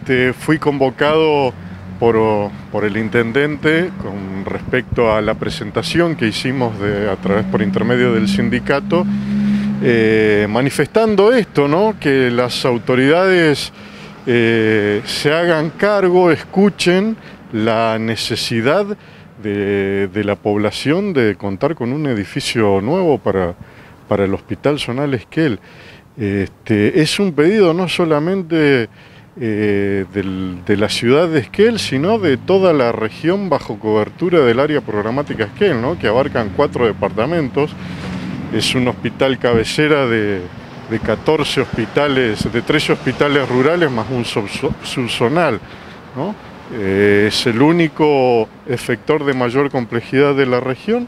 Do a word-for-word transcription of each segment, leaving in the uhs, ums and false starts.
este, fui convocado por, por el intendente con respecto a la presentación que hicimos de, a través por intermedio del sindicato, eh, manifestando esto, ¿no? Que las autoridades eh, se hagan cargo, escuchen la necesidad de, de la población de contar con un edificio nuevo para, para el Hospital Zonal Esquel. Este, es un pedido no solamente eh, del, de la ciudad de Esquel, sino de toda la región bajo cobertura del área programática Esquel, ¿no? Que abarcan cuatro departamentos. Es un hospital cabecera de, de catorce hospitales, de trece hospitales rurales más un sub, subzonal, ¿no? Eh, es el único efector de mayor complejidad de la región,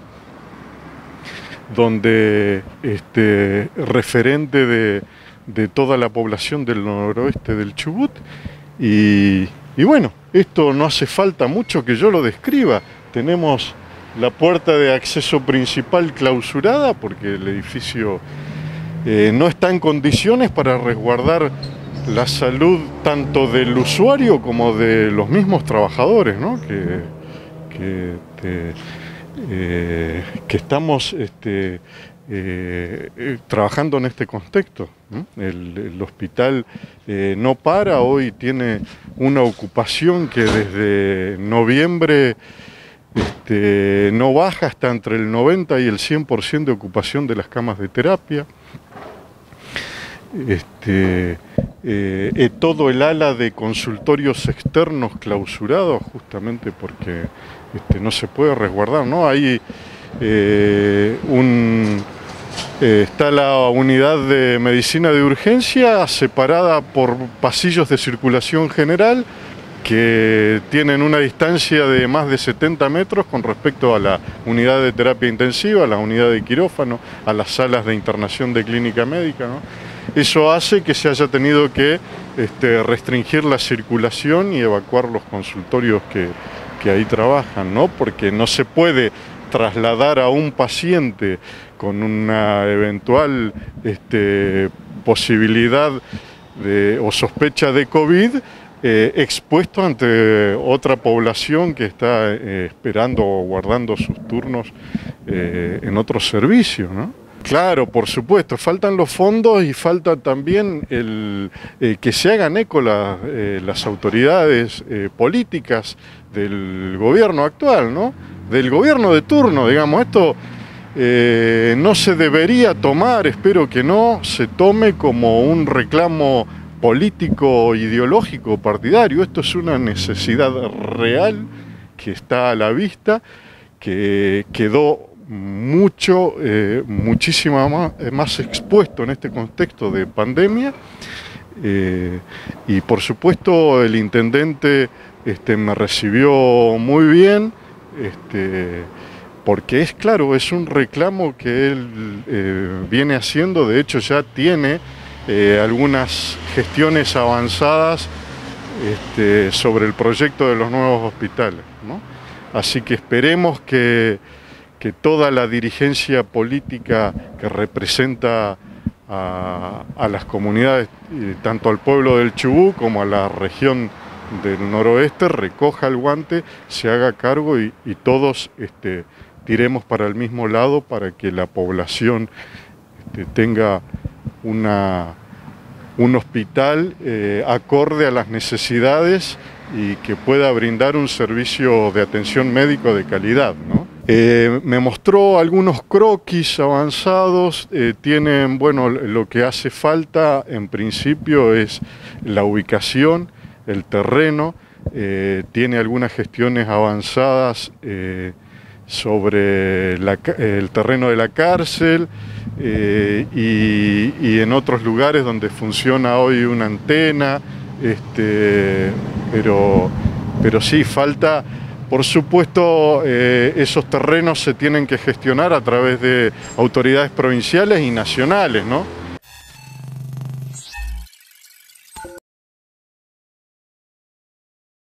donde este, referente de, de toda la población del noroeste del Chubut. Y, y bueno, esto no hace falta mucho que yo lo describa. Tenemos la puerta de acceso principal clausurada porque el edificio eh, no está en condiciones para resguardar la salud tanto del usuario como de los mismos trabajadores, ¿no? que, que, te, eh, que estamos este, eh, eh, trabajando en este contexto. ¿no? El, el hospital eh, no para, hoy tiene una ocupación que desde noviembre Este, no baja, hasta entre el noventa y el cien por ciento de ocupación de las camas de terapia. Este, eh, eh, todo el ala de consultorios externos clausurados, justamente porque este, no se puede resguardar, ¿no? Hay eh, un, eh, está la unidad de medicina de urgencia separada por pasillos de circulación general, que tienen una distancia de más de setenta metros con respecto a la unidad de terapia intensiva, a la unidad de quirófano, a las salas de internación de clínica médica, ¿no? Eso hace que se haya tenido que este, restringir la circulación y evacuar los consultorios que, que ahí trabajan, ¿no? Porque no se puede trasladar a un paciente con una eventual este, posibilidad de, o sospecha de COVID, Eh, expuesto ante otra población que está eh, esperando o guardando sus turnos eh, en otros servicios, ¿no? Claro, por supuesto, faltan los fondos y falta también el, eh, que se hagan eco la, eh, las autoridades eh, políticas del gobierno actual, ¿no? Del gobierno de turno, digamos. Esto eh, no se debería tomar, espero que no se tome como un reclamo político, ideológico, partidario. Esto es una necesidad real que está a la vista, que quedó mucho, eh, muchísimo más, más expuesto en este contexto de pandemia. Eh, y por supuesto el intendente este, me recibió muy bien, este, porque es claro, es un reclamo que él eh, viene haciendo, de hecho ya tiene Eh, algunas gestiones avanzadas este, sobre el proyecto de los nuevos hospitales, ¿no? Así que esperemos que, que toda la dirigencia política que representa a, a las comunidades, tanto al pueblo del Chubut como a la región del noroeste, recoja el guante, se haga cargo y, y todos este, tiremos para el mismo lado para que la población este, tenga Una, un hospital eh, acorde a las necesidades y que pueda brindar un servicio de atención médico de calidad, ¿no? Eh, me mostró algunos croquis avanzados, eh, tienen, bueno, lo que hace falta en principio es la ubicación, el terreno, eh, tiene algunas gestiones avanzadas eh, sobre la, el terreno de la cárcel, Eh, y, y en otros lugares donde funciona hoy una antena, este, pero, pero sí, falta, por supuesto, eh, esos terrenos se tienen que gestionar a través de autoridades provinciales y nacionales, ¿no?